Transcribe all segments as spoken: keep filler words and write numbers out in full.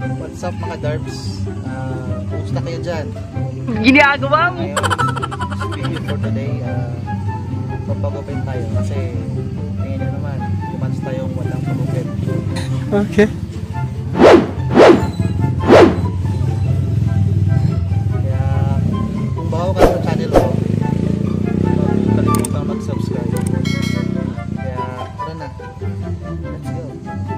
What's up mga Darbs? Uh, Kumusta kayo dyan? Ginagawa mo! Ngayon, video for today, uh, magpagupit tayo kasi tingin nyo naman, two months tayong walang pagupit. Okay. Kaya, kung bago ka sa channel ko, huwag kalimutan mag-subscribe. Kaya, tara na. Let's go.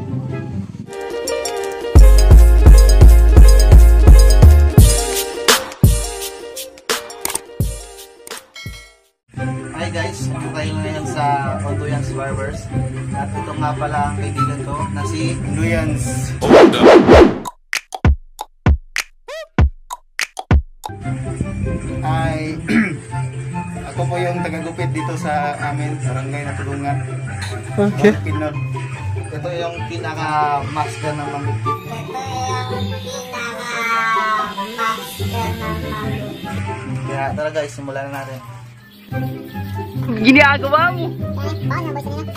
Hi guys, ako kayo ngayon sa Onduyans Barbers. At ito nga pala ang kaibigan ko na si Onduyans. Ay, ako po yung tagagupit dito sa amin, barangay na Tulungan. Okay. Pinod. Ito yung pinaka-master ng manggupit. Ito yung pinaka-master ng manggupit. Kaya tara guys, simulan na natin. Ginagawa mo! Paano ba sila?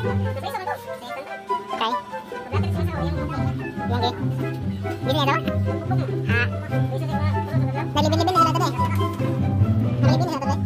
Gini ya, ha. Nalibin-libin na sila ito, eh. Nalibin na sila ito,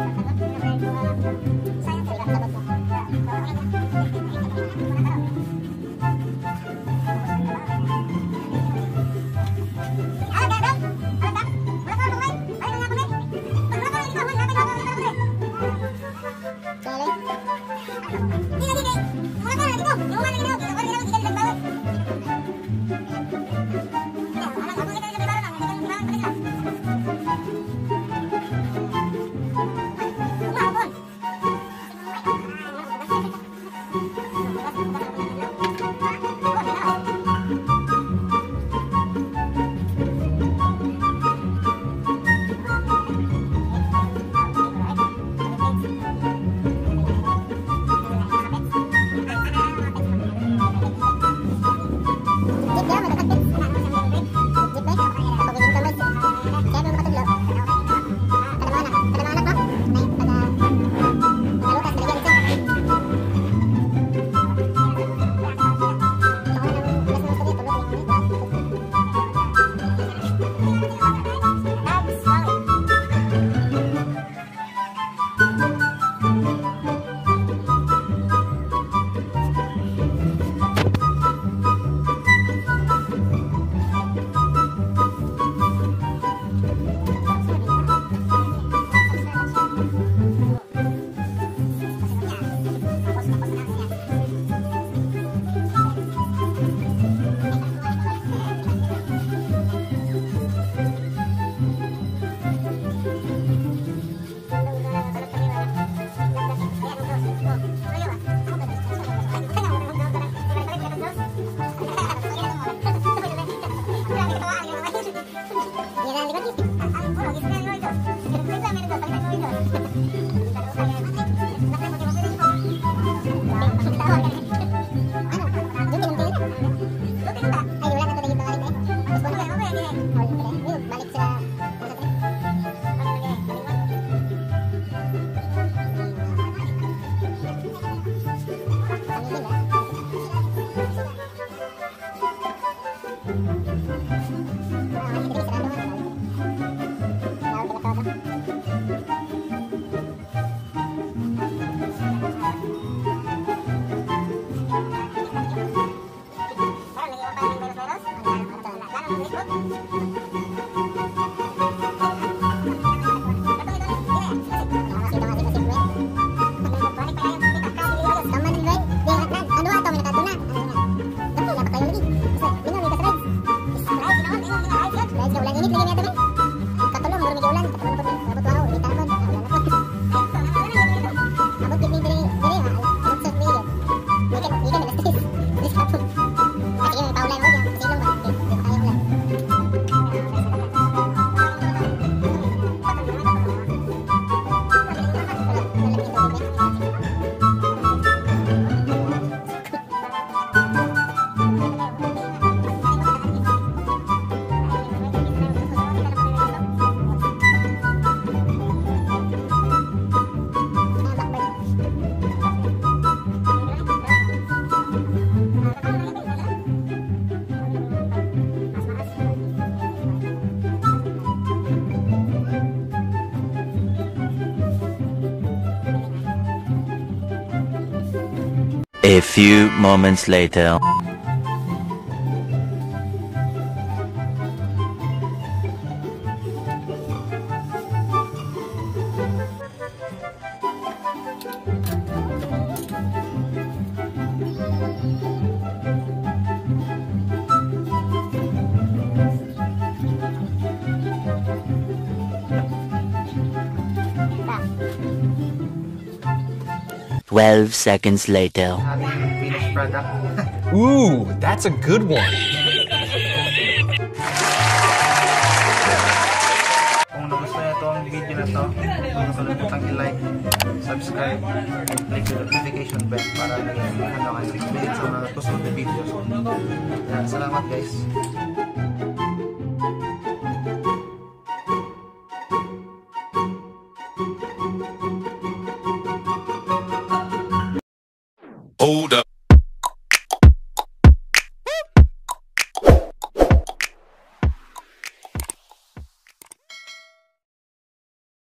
A few moments later. Twelve seconds later. Ating finished product. Ooh, that's a good one. Kung nagustuhan nyo itong video na to, huwag na kalimutang i-like, subscribe, and click the notification bell para naging ano kayo update sa mga susunod na videos. Yan, salamat guys. hold up.